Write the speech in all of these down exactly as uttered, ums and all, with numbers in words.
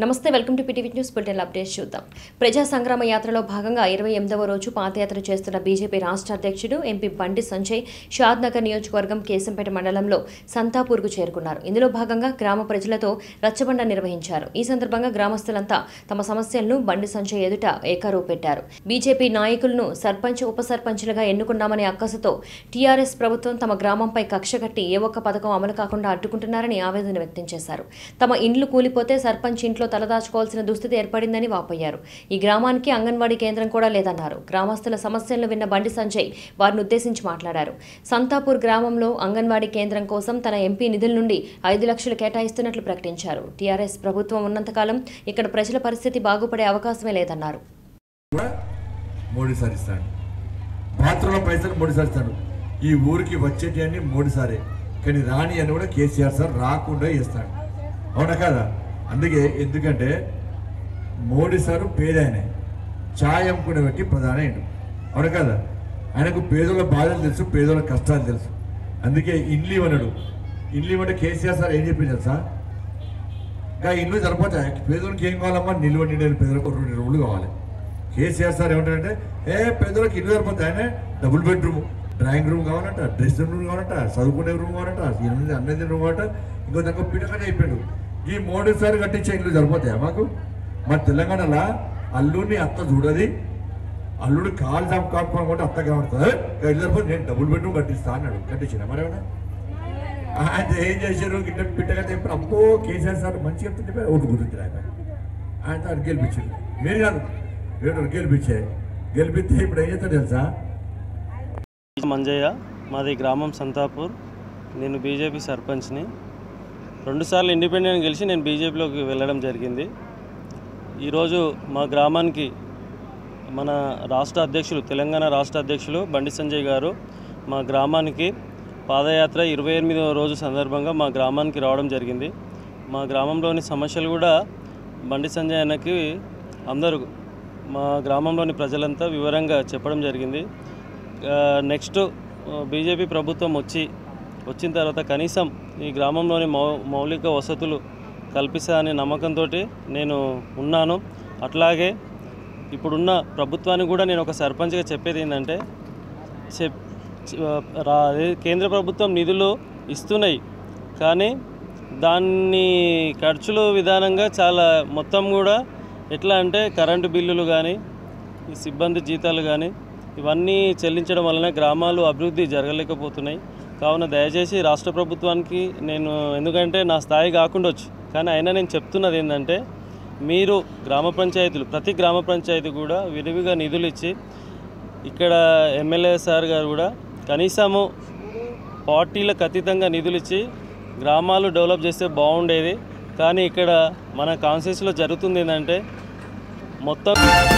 నమస్తే welcome to PTV news bulletin updates చూద్దాం. ప్రజా సంగ్రామ యాత్రలో భాగంగా ఇరవై ఎనిమిదవ రోజు పాదయాత్ర చేస్తున్న బీజేపీ రాష్ట్ర అధ్యక్షుడు ఎంపీ బండి సంజయ్ షాద్ నగర్ నియోజకవర్గం కేశంపేట మండలంలో సంతాపూర్కు చేరుకున్నారు. ఇందులో భాగంగా గ్రామ ప్రజలతో రచ్చబండ నిర్వహించారు. ఈ సందర్భంగా గ్రామస్తులంతా తమ సమస్యలను బండి సంజయ్ ఎదుట ఏకరువు పెట్టారు. బీజేపీ నాయకులను సర్పంచ్ ఉప సర్పంచ్లుగా ఎన్నుకున్నామనే అక్కసుతో టీఆర్ఎస్ ప్రభుత్వం తమ గ్రామంపై కక్ష కట్టి ఏ ఒక్క పథకం అమలు కాకుండా అడ్డుకుంటున్నారని ఆవేదన వ్యక్తం చేశారు. తమ ఇండ్లు కూలిపోతే సర్పంచ్ ఇంట్లో తలదాచుకోవాల్సిన దుస్థితి ఏర్పడిందని వాపోయారు. ఈ గ్రామానికి అంగన్వాడీ కేంద్రం కూడా లేదన్నారు. గ్రామస్తుల సమస్యలను విన్న బండి సంజయ్ వారిని ఉద్దేశించి మాట్లాడారు. సంతాపూర్ గ్రామంలో అంగన్వాడీ కేంద్రం కోసం తన ఎంపీ నిధుల నుండి ఐదు లక్షలు కేటాయిస్తున్నట్లు ప్రకటించారు. టీఆర్ఎస్ ప్రభుత్వం ఉన్నంతకాలం ఇక్కడ ప్రజల పరిస్థితి బాగుపడే అవకాశమే లేదన్నారు. ఈ ఊరికి వచ్చేటి అన్ని మూడుసారే, కానీ రాని అని కూడా కేసీఆర్ సార్ రాకుండా చేస్తాడు. అవునా కదా? అందుకే ఎందుకంటే మోడీ సారు పేదైన ఛాయ్ అమ్ముకునే పెట్టి ప్రధాన అయిండు. అవునా కదా? ఆయనకు పేదోళ్ళ బాధలు తెలుసు, పేదోళ్ళ కష్టాలు తెలుసు. అందుకే ఇల్లు ఇవ్వనడు. ఇల్లు ఇవ్వంటే కేసీఆర్ సార్ ఏం చెప్పింది తెలుసా? ఇంకా ఇల్లు సరిపోతాయి, పేదోళ్ళకి ఏం కావాలమ్మా? నిల్వ నిండిన పేదలకు రెండు రూములు కావాలి. కేసీఆర్ సార్ ఏమంటారంటే ఏ పేదోళ్ళకి ఇల్లు సరిపోతాయి, ఆయన డబుల్ బెడ్రూమ్, డ్రాయింగ్ రూమ్ కావాలంట, డ్రెస్సింగ్ రూమ్ కావాలంట, చదువుకునే రూమ్ కావాలంట, ఎనిమిది అన్నది రూమ్ కావాలంట, ఇంకో దాకా పిటకనే అయిపోయాడు. ఈ మూడు సార్లు కట్టించే ఇల్లు సరిపోతాయా మాకు? మా తెలంగాణలో అల్లుడిని అత్త చూడది, అల్లుడు కాలు చాపు కాపుకోనుకుంటే అత్త కనబడుతుంది. ఇల్లు సరిపోతే నేను డబుల్ బెడ్రూమ్ కట్టిస్తా అన్నాడు. కట్టించిన మరేమన్నా ఆయన ఏం చేశారు? గిట్ట పిట్టగా చెప్పి అబ్బో కేసీఆర్ సార్ మంచిగా చెప్తుంటే ఓటు గుర్తుంది ఆయన ఆయన అది గెలిపించారు. మీరు కాదు ఏడు గెలిపించాయి. గెలిపిస్తే ఇప్పుడు ఏం చేస్తాడు తెలుసా? మంజయ్య, మాది గ్రామం సంతాపూర్. నేను బీజేపీ సర్పంచ్ని. రెండుసార్లు ఇండిపెండెంట్ గెలిచి నేను బీజేపీలోకి వెళ్ళడం జరిగింది. ఈరోజు మా గ్రామానికి మన రాష్ట్ర అధ్యక్షులు, తెలంగాణ రాష్ట్ర అధ్యక్షులు బండి సంజయ్ గారు మా గ్రామానికి పాదయాత్ర ఇరవై ఎనిమిదవ రోజు సందర్భంగా మా గ్రామానికి రావడం జరిగింది. మా గ్రామంలోని సమస్యలు కూడా బండి సంజయ్ అన్నకి అందరూ మా గ్రామంలోని ప్రజలంతా వివరంగా చెప్పడం జరిగింది. నెక్స్ట్ బీజేపీ ప్రభుత్వం వచ్చి వచ్చిన తర్వాత కనీసం ఈ గ్రామంలోని మౌ మౌలిక వసతులు కల్పిస్తారనే నమ్మకంతో నేను ఉన్నాను. అట్లాగే ఇప్పుడున్న ప్రభుత్వానికి కూడా నేను ఒక సర్పంచ్గా చెప్పేది ఏంటంటే, కేంద్ర ప్రభుత్వం నిధులు ఇస్తున్నాయి, కానీ దాన్ని ఖర్చులు విధానంగా చాలా మొత్తం కూడా ఎట్లా అంటే కరెంటు బిల్లులు కానీ ఈ సిబ్బంది జీతాలు కానీ ఇవన్నీ చెల్లించడం వలన గ్రామాలు అభివృద్ధి జరగలేకపోతున్నాయి. కావున దయచేసి రాష్ట్ర ప్రభుత్వానికి నేను, ఎందుకంటే నా స్థాయి కాకుండొచ్చు, కానీ అయినా నేను చెప్తున్నది ఏంటంటే, మీరు గ్రామ పంచాయతీలు ప్రతి గ్రామ పంచాయతీ కూడా విరివిగా నిధులు ఇచ్చి, ఇక్కడ ఎమ్మెల్యే సార్ గారు కూడా కనీసము పార్టీలకు అతీతంగా నిధులు ఇచ్చి గ్రామాలు డెవలప్ చేస్తే బాగుండేది. కానీ ఇక్కడ మన కాన్స్టిట్యూన్సీలో జరుగుతుంది ఏంటంటే మొత్తం.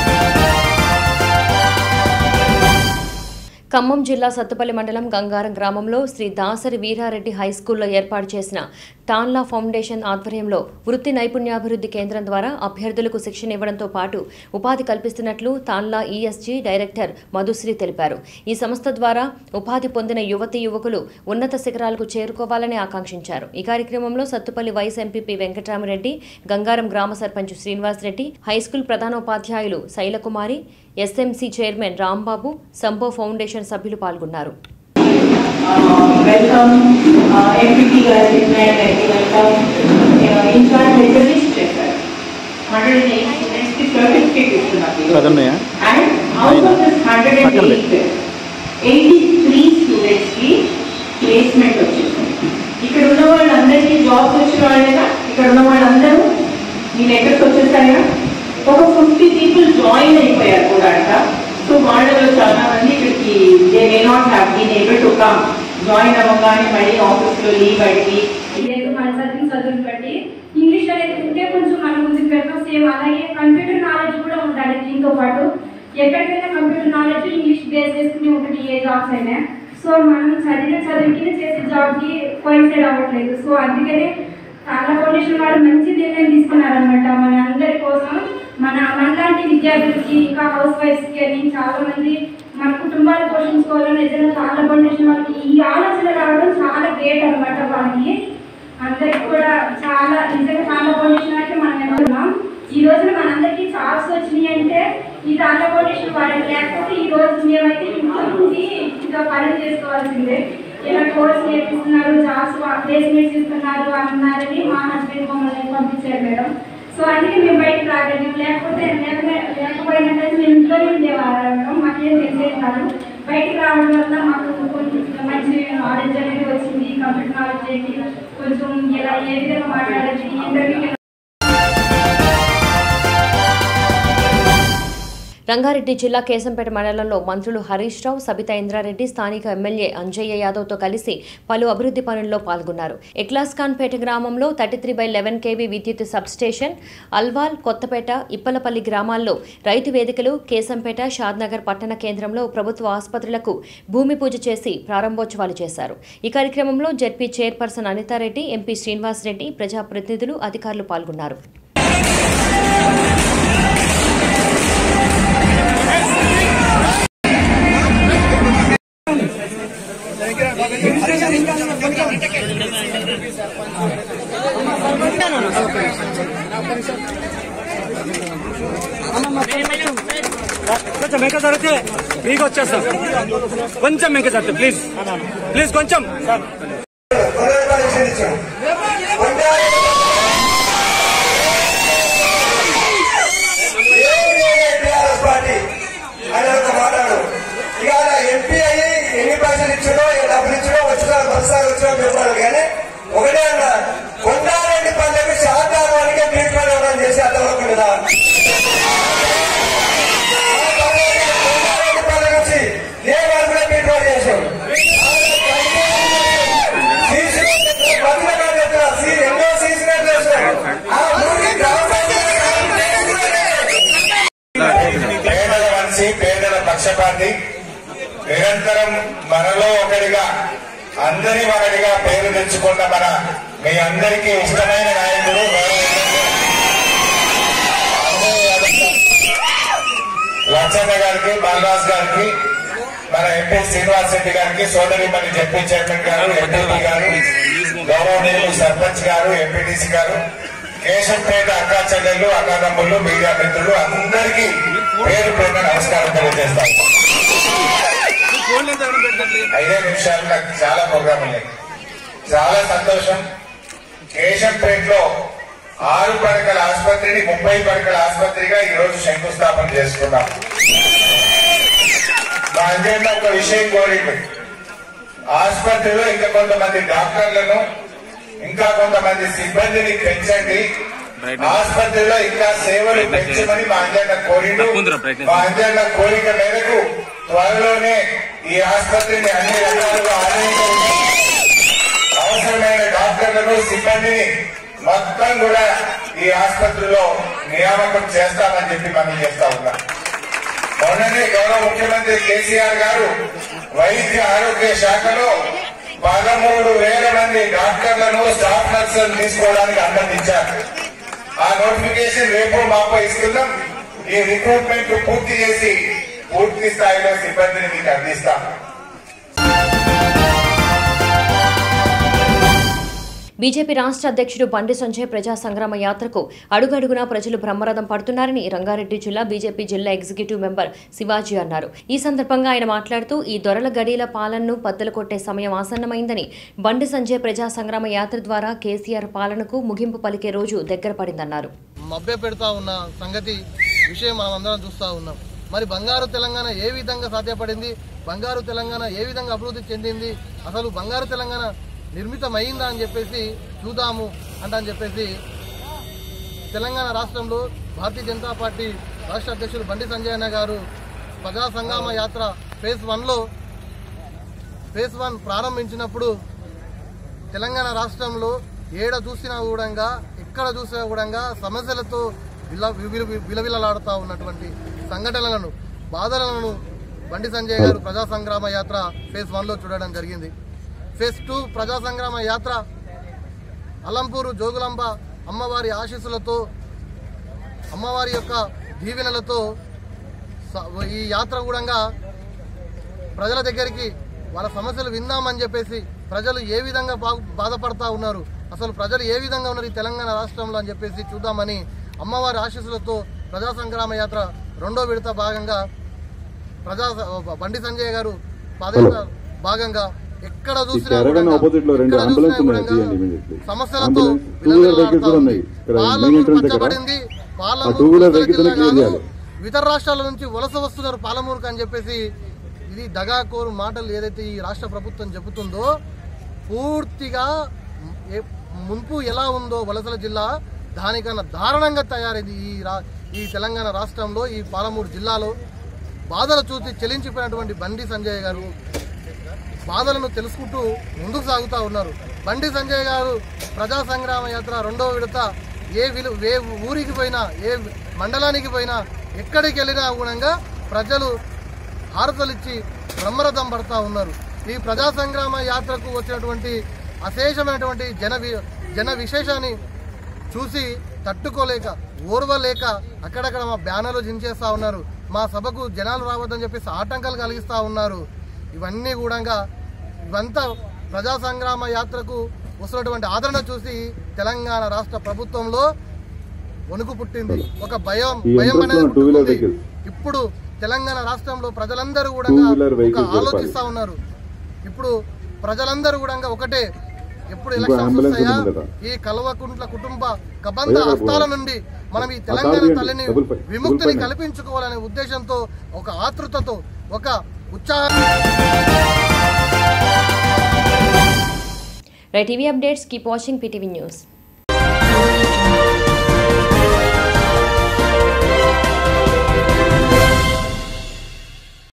ఖమ్మం జిల్లా సత్తుపల్లి మండలం గంగారం గ్రామంలో శ్రీ దాసరి వీరారెడ్డి హైస్కూల్లో ఏర్పాటు చేసిన టాన్లా ఫౌండేషన్ ఆధ్వర్యంలో వృత్తి నైపుణ్యాభివృద్ధి కేంద్రం ద్వారా అభ్యర్థులకు శిక్షణ ఇవ్వడంతో పాటు ఉపాధి కల్పిస్తున్నట్లు టాన్లా ఈఎస్జీ డైరెక్టర్ మధుశ్రీ తెలిపారు. ఈ సంస్థ ద్వారా ఉపాధి పొందిన యువతీ యువకులు ఉన్నత శిఖరాలకు చేరుకోవాలని ఆకాంక్షించారు. ఈ కార్యక్రమంలో సత్తుపల్లి వైస్ ఎంపీపీ వెంకటరామరెడ్డి, గంగారం గ్రామ సర్పంచ్ శ్రీనివాసరెడ్డి, హైస్కూల్ ప్రధానోపాధ్యాయులు Shailakumari, SMC chairman Rambabu, Sambho foundation సభ్యులు పాల్గొన్నారు. వెల్కమ్ ఎంపీటీ గారి వెల్కమ్ ఇన్ఛార్జ్ లెక్చరర్స్ చెప్పారు. హండ్రెడ్ అండ్ ఎయిట్ స్టూడెంట్స్ కి సర్టిఫికేట్ ఇస్తున్నారు. And out of this hundred and eight eighty three students కి ప్లేస్మెంట్ వచ్చింది. ఇక్కడ ఉన్న వాళ్ళందరికీ జాబ్స్ వచ్చిన వాళ్ళేనా? ఇక్కడ ఉన్న వాళ్ళందరూ మీ లెటర్స్ వచ్చేసాయా? ఒక ఫిఫ్టీ పీపుల్ జాయిన్ అయిపోయారు కూడా అంట. సో వాళ్ళలో చాలా మంది ఇక్కడికి they may not have been able to come. Join అవ్వగానే మళ్ళీ ఆఫీస్లో లీవ్ అడిగి లేదు మన చదివిన చదువులు బట్టి ఇంగ్లీష్ అనేది ఉంటే కొంచెం మన ముందుకు వెళ్తాం. సేమ్ అలాగే కంప్యూటర్ నాలెడ్జ్ కూడా ఉండాలి. దీంతో పాటు ఎక్కడికైనా కంప్యూటర్ నాలెడ్జ్ ఇంగ్లీష్ బేస్ చేసుకుని ఉంటుంది ఏ జాబ్స్ అయినా. సో మనం చదివిన చదువుకి చేసే జాబ్కి కోయిన్సైడ్ అవ్వట్లేదు. సో అందుకనే టాన్లా ఫౌండేషన్ వాళ్ళు మంచి నిర్ణయం తీసుకున్నారనమాట. మన అందరి కోసం, మన మనలాంటి విద్యార్థులకి, ఇంకా హౌస్ వైఫ్స్కి అని చాలా మంది మన కుటుంబాలు పోషించుకోవాలని నిజంగా టాన్లా ఫౌండేషన్ వాళ్ళకి ఈ ఆలోచన రావడం చాలా గ్రేట్ అనమాట. వాళ్ళకి అందరికి కూడా చాలా నిజంగా టాన్లా ఫౌండేషన్ అయితే మనం ఎన్నుకున్నాం. ఈ రోజున మనందరికీ జాబ్స్ వచ్చినాయి అంటే ఈ టాటా ఫౌండేషన్ వాడడం, లేకపోతే ఈ రోజు మేమైతే ఇంట్లో ఉండి ఇంకా పనులు చేసుకోవాల్సిందే. ఇలా కోర్స్ నేర్పిస్తున్నారు, జాబ్స్ ప్లేస్మెంట్స్ ఇస్తున్నారు అన్నారని మా హస్బెండ్ మమ్మల్ని పంపించారు మేడం. సో అందుకే మేము బయటకు రాగలిగాం, లేకపోతే లేకపోయినట్టయితే మేము ఇంట్లోనే ఉండేవాళ్ళం మేడం. మాకేం తెలిసేది కాదు. బయటకు రావడం వల్ల మాకు కొంచెం మంచి నాలెడ్జ్ అనేది వచ్చింది. కంప్యూటర్ నాలెడ్జ్ ఏంటి, కొంచెం ఎలా ఏ విధంగా మాట్లాడాలి, ఇంటర్వ్యూకి. రంగారెడ్డి జిల్లా కేశంపేట మండలంలో మంత్రులు హరీష్ రావు, సబితా ఇంద్రారెడ్డి, స్థానిక ఎమ్మెల్యే అంజయ్య యాదవ్తో కలిసి పలు అభివృద్ధి పనుల్లో పాల్గొన్నారు. ఎక్లాస్ఖాన్పేట గ్రామంలో thirty three by eleven KV విద్యుత్ సబ్స్టేషన్, అల్వాల్, కొత్తపేట, ఇప్పలపల్లి గ్రామాల్లో రైతు వేదికలు, కేశంపేట, షాద్నగర్ పట్టణ కేంద్రంలో ప్రభుత్వ ఆసుపత్రులకు భూమి పూజ చేసి ప్రారంభోత్సవాలు చేశారు. ఈ కార్యక్రమంలో ZP chairperson Anithareddy, MP Srinivasareddy, ప్రజాప్రతినిధులు, అధికారులు పాల్గొన్నారు. కొంచెం వెంక జరిగితే మీకు వచ్చేస్తాం. కొంచెం వెంక జరిగితే ప్లీజ్ ప్లీజ్ కొంచెం పార్టీ అని ఒక మాట్లాడు. ఇక ఎంపీ అయ్యి ఎన్ని పైసలు ఇచ్చాడో డబ్బులు ఇచ్చాడో వచ్చినా బస్సాలు వచ్చినా చెప్పాలి. కానీ ఒకటే అన్న, కొండారెడ్డి పల్లెకి శాతానికి ట్రీట్మెంట్ ఇవ్వడం చేసి అర్థమవుతుంది కదా. కొండారెడ్డి పల్లె నుంచి ఏ వాళ్ళు కూడా ట్రీట్మెంట్ చేశాం. ఎన్నో సీసీ నెట్లు వేసాం. ఆ ఊరికి గ్రామ పేదల మనిషి, పేదల పక్షపాతి, నిరంతరం మనలో ఒకటిగా అందరి ఒకటిగా పేరు తెచ్చుకున్న మన మీ అందరికీ ఇష్టమైన నాయకుడు లచ్చన్న గారికి, బాలరాజ్ గారికి, మన ఎంపీ శ్రీనివాస్ రెడ్డి గారికి, సోదరి మన జెడ్పీ చైర్మన్ గారు, ఎంపీ గారు, గౌరవనీయులు సర్పంచ్ గారు, ఎంపీటీసీ గారు, కేశంపేట అక్కా చెల్లెళ్ళు, అన్నదమ్ములు, మీడియా మిత్రులు అందరికీ పేరు పేరున నమస్కారం తెలియజేస్తాం. ఐదే నిమిషాలు నాకు చాలా ప్రోగ్రాం ఉన్నాయి. చాలా సంతోషం. కేశంపేటలో ఆరు పడకల ఆసుపత్రిని ముప్పై పడకల ఆసుపత్రిగా ఈ రోజు శంకుస్థాపన చేసుకున్నాం. మా అంజన్న ఒక విషయం కోరింది, ఆసుపత్రిలో ఇంకా కొంతమంది డాక్టర్లను, ఇంకా కొంతమంది సిబ్బందిని పెంచండి, ఆసుపత్రిలో ఇంకా సేవలు పెంచమని మా అంజన్న కోరిండు. మా అంజన్న కోరిక మేరకు త్వరలోనే ఈ ఆసుపత్రిని అన్ని రకాలుగా ఆధునీకరించి అవసరమైన డాక్టర్లను, సిబ్బందిని మొత్తం కూడా ఈ ఆసుపత్రిలో నియామకం చేస్తామని చెప్పి మనం చేస్తా ఉన్నాం. మొన్ననే గౌరవ ముఖ్యమంత్రి కేసీఆర్ గారు వైద్య ఆరోగ్య శాఖలో పదమూడు వేల మంది డాక్టర్లను, స్టాఫ్ నర్సులను తీసుకోవడానికి అనుమతించారు. ఆ నోటిఫికేషన్ రేపు మాపో ఇస్తున్నాం. ఈ రిక్రూట్మెంట్ పూర్తి చేసి పూర్తి స్థాయిలో సిబ్బందిని మీకు అందిస్తాం. బీజేపీ రాష్ట్ర అధ్యక్షుడు బండి సంజయ్ ప్రజా సంగ్రామ యాత్రకు అడుగడుగునా ప్రజలు బ్రహ్మరథం పడుతున్నారని రంగారెడ్డి జిల్లా బీజేపీ జిల్లా ఎగ్జిక్యూటివ్ మెంబర్ శివాజీ అన్నారు. ఈ సందర్భంగా ఆయన మాట్లాడుతూ ఈ దొరల గడీల పాలనను బద్దలు కొట్టే సమయం ఆసన్నమైందని, బండి సంజయ్ ప్రజా సంగ్రామ యాత్ర ద్వారా కేసీఆర్ పాలనకు ముగింపు పలికే రోజు దగ్గర పడిందన్నారు. మభ్య పెడతా ఉన్న సంగతి విషయం మనం అందరం చూస్తూ ఉన్నాం. మరి బంగారు తెలంగాణ ఏ విధంగా సాధ్యపడింది, బంగారు తెలంగాణ ఏ విధంగా అభివృద్ధి చెందింది, అసలు బంగారు తెలంగాణ నిర్మితమైందా అని చెప్పేసి చూద్దాము అంటని చెప్పేసి తెలంగాణ రాష్ట్రంలో భారతీయ జనతా పార్టీ రాష్ట్ర అధ్యక్షుడు బండి సంజయ్ అన్న గారు ప్రజా సంగ్రామ యాత్ర ఫేజ్ వన్లో ఫేజ్ వన్ ప్రారంభించినప్పుడు తెలంగాణ రాష్ట్రంలో ఏడ చూసినా కూడా ఎక్కడ చూసినా కూడా సమస్యలతో విల విలవిలలాడుతూ ఉన్నటువంటి సంఘటనలను, బాధలను బండి సంజయ్ గారు ప్రజా సంగ్రామ యాత్ర ఫేజ్ వన్లో చూడడం జరిగింది. ఫేజ్ టూ ప్రజా సంగ్రామ యాత్ర అలంపూరు జోగులాంబ అమ్మవారి ఆశీస్సులతో, అమ్మవారి యొక్క దీవెనలతో ఈ యాత్ర కూడా ప్రజల దగ్గరికి వాళ్ళ సమస్యలు విందామని చెప్పేసి, ప్రజలు ఏ విధంగా బాధపడతా ఉన్నారు, అసలు ప్రజలు ఏ విధంగా ఉన్నారు ఈ తెలంగాణ రాష్ట్రంలో అని చెప్పేసి చూద్దామని అమ్మవారి ఆశీస్సులతో ప్రజా సంగ్రామ యాత్ర రెండో విడత భాగంగా ప్రజా బండి సంజయ్ గారు పాదయాత్ర భాగంగా ఎక్కడ చూసినా సమస్యలతో పచ్చబడింది. పాలమూరు ఇతర రాష్ట్రాల నుంచి వలస వస్తున్నారు పాలమూరుకు అని చెప్పేసి ఇది దగాకోరు మాటలు ఏదైతే ఈ రాష్ట్ర ప్రభుత్వం చెబుతుందో పూర్తిగా మున్పు ఎలా ఉందో వలసల జిల్లా దానికన్నా దారుణంగా తయారైంది. ఈ ఈ తెలంగాణ రాష్ట్రంలో ఈ పాలమూరు జిల్లాలో బాధలు చూసి చెలించిపోయినటువంటి బండి సంజయ్ గారు బాధలను తెలుసుకుంటూ ముందుకు సాగుతూ ఉన్నారు. బండి సంజయ్ గారు ప్రజా సంగ్రామ యాత్ర రెండవ విడత ఏ విలు ఏ ఊరికి పోయినా ఏ మండలానికి పోయినా ఎక్కడికి వెళ్ళినా గుణంగా ప్రజలు హారతలిచ్చి బ్రహ్మరథం పడతా ఉన్నారు. ఈ ప్రజా సంగ్రామ యాత్రకు వచ్చినటువంటి అశేషమైనటువంటి జన జన విశేషాన్ని చూసి తట్టుకోలేక ఓర్వలేక అక్కడక్కడ మా బ్యానర్లు జించేస్తూ ఉన్నారు. మా సభకు జనాలు రావద్దని చెప్పేసి ఆటంకాలు కలిగిస్తూ ఉన్నారు. ఇవన్నీ కూడా ఇవంతా ప్రజా సంగ్రామ యాత్రకు వస్తున్నటువంటి ఆదరణ చూసి తెలంగాణ రాష్ట్ర ప్రభుత్వంలో వణుకు పుట్టింది. ఒక భయం భయం అనేది ఇప్పుడు తెలంగాణ రాష్ట్రంలో ప్రజలందరూ కూడా ఆలోచిస్తా ఉన్నారు. ఇప్పుడు ప్రజలందరూ కూడా ఒకటే, ఎప్పుడు ఎలక్షన్స్ వస్తాయా ఈ కల్వకుంట్ల కుటుంబ కబంధ హస్తాల నుండి మనం ఈ తెలంగాణ తల్లిని విముక్తిని కల్పించుకోవాలనే ఉద్దేశంతో ఒక ఆతృతతో ఒక ఉత్సాహం. Right TV updates keep watching PTV news.